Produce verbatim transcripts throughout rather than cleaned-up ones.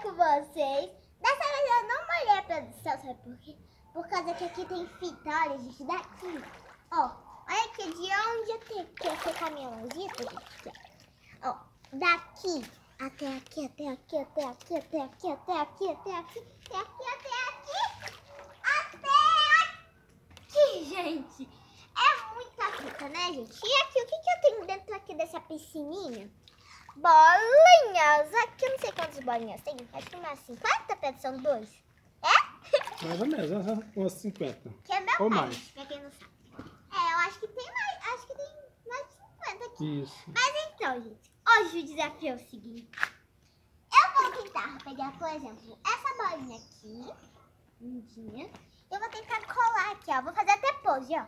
com vocês. Dessa vez eu não molhei a produção, sabe por quê? Por causa que aqui tem fita, olha, gente, daqui. Ó, olha aqui de onde eu tenho que esse caminhãozinho, gente. Ó, daqui até aqui, até aqui, até aqui, até aqui, até aqui, até aqui, até aqui, até aqui, até aqui, gente. É muita fita, né, gente? E aqui, o que que eu tenho dentro aqui dessa piscininha? Bolinhas. Aqui eu não sei quantas bolinhas tem. Acho que umas cinquenta, Pedro, são dois. É? Mais ou menos, umas cinquenta. Que é meu ou pai, mais. pra quem não sabe. É, eu acho que tem mais, acho que tem mais de cinquenta aqui. Isso. Mas então, gente, hoje o desafio é o seguinte. Eu vou tentar pegar, por exemplo, essa bolinha aqui, lindinha. Eu vou tentar colar aqui, ó. Vou fazer até pose, ó.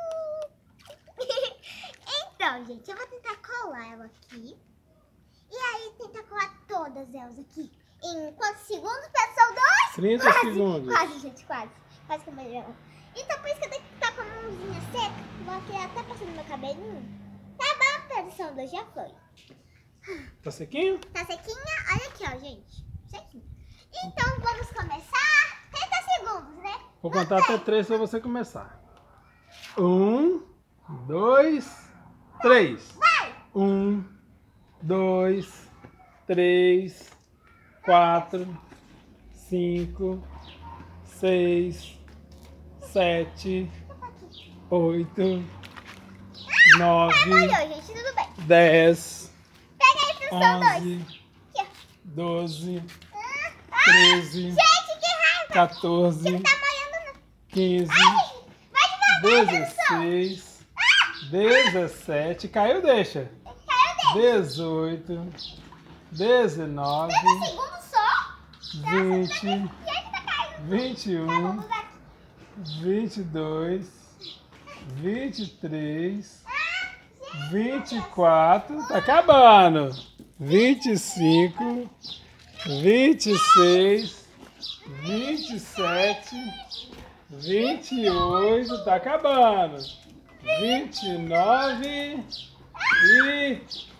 Então, gente, eu vou tentar colar ela aqui. E aí, tentar colar todas elas aqui. Em quantos segundos, pessoal? Dois? trinta quase, segundos. Quase, gente, quase. Quase que eu melhor. Então, por isso que eu tenho que estar com a mãozinha seca. Vou aqui até passando meu cabelinho. Tá bom, produção dois já foi. Tá sequinho? Tá sequinha? Olha aqui, ó, gente. Sequinha. Então, vamos começar. trinta segundos, né? Vou contar até três pra você começar. Um, dois, três. Vai! Um, dois, três, quatro, cinco, seis, sete, oito, nove, Molhou, gente, tudo bem. dez, Pega aí, produção dois. onze, Aqui, ó. doze, Ah, treze, gente, que raiva. quatorze, Não tá molhando, não. quinze, Ai, vai devagar, produção. dezesseis, dezessete, caiu, deixa. Caiu dele. dezoito, dezenove, trinta segundos só. vinte, E aí que tá caindo. vinte e Tá, um, vamos aqui. vinte e dois, vinte e três, vinte e quatro, tá acabando. vinte e cinco, vinte e seis, vinte e sete, vinte e oito, tá acabando. vinte e nove e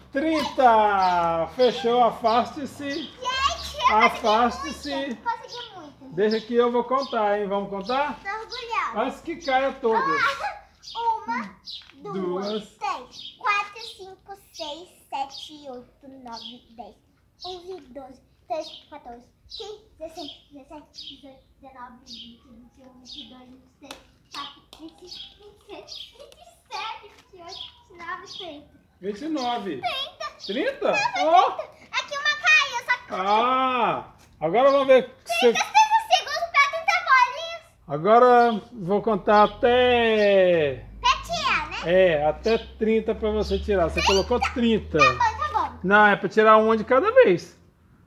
trinta. Fechou, afaste-se. Gente, eu Afaste-se. consegui muito. Consegui muito. Deixa que eu vou contar, hein? Vamos contar? Tô orgulhosa. Antes que caia todas. Uma, duas, Duas. três, quatro, cinco, seis, sete, oito, nove, dez, onze, doze, treze, quatorze, quinze, dezesseis, dezessete, dezoito, dezenove, vinte, vinte e um, vinte e dois, vinte e três, vinte e quatro, vinte e cinco, vinte e seis, vinte e sete, vinte e oito, vinte e nove, trinta. vinte e nove. trinta. trinta? Ó! Aqui uma caiu, só que Ah! Agora vamos ver. se- trinta segundos pra trinta bolinhas. Agora vou contar até. Pra tirar, né? É, até trinta pra você tirar. Você colocou trinta. Tá bom, tá bom. Não, é pra tirar uma de cada vez.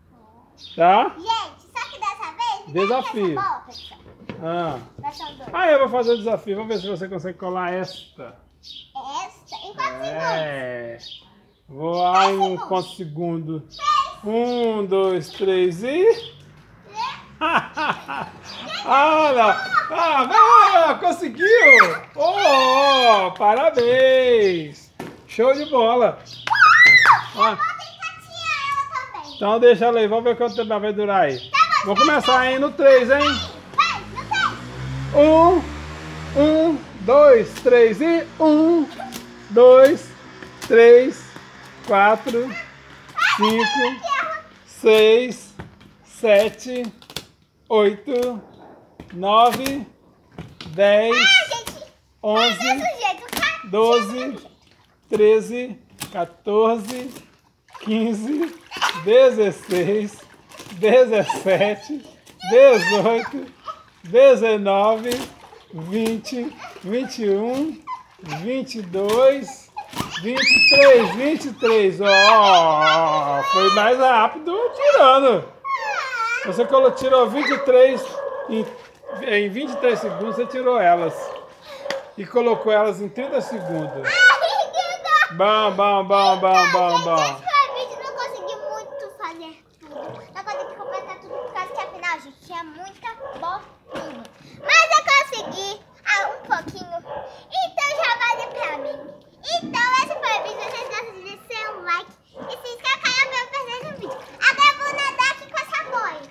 Tá? Gente, só que dessa vez... me dá Desafio. essa bola, pessoal. Ah. Versão dois. Ah, eu vou fazer o desafio. Vamos ver se você consegue colar esta. Esta, em quantos segundos? É. Vou lá em um quanto segundo. Um, dois, três e. Olha! Ah, vai, conseguiu! Oh, parabéns! Show de bola! Ó, Vou tentar tirar ela também. então deixa ela aí, vamos ver quanto tempo vai durar aí. Vou começar aí no três, hein? Vai, não tem. Um, um, dois, três e um, dois, três, quatro, cinco, seis, sete, oito, nove, dez, Ah, gente, onze, desse jeito, tá? doze, treze, quatorze, quinze, dezesseis, dezessete, dezoito, dezenove, vinte, vinte e um, vinte e dois, vinte e três, vinte e três. Ó, foi mais rápido tirando. Você colo- tirou vinte e três em, em vinte e três segundos, você tirou elas. E colocou elas em trinta segundos. Ai, que dó. Bom, bom, bom, bom, bom, bom. Esse foi o vídeo, não consegui muito fazer tudo. Não consegui completar tudo por causa que afinal, gente, tinha muita bolinha. Mas eu consegui ah, um pouquinho. Então já vale pra mim. Então esse foi o vídeo. Vocês gostam de deixar um like e se inscreve no canal pra não perder nenhum vídeo. Agora eu vou nadar aqui com essa boia.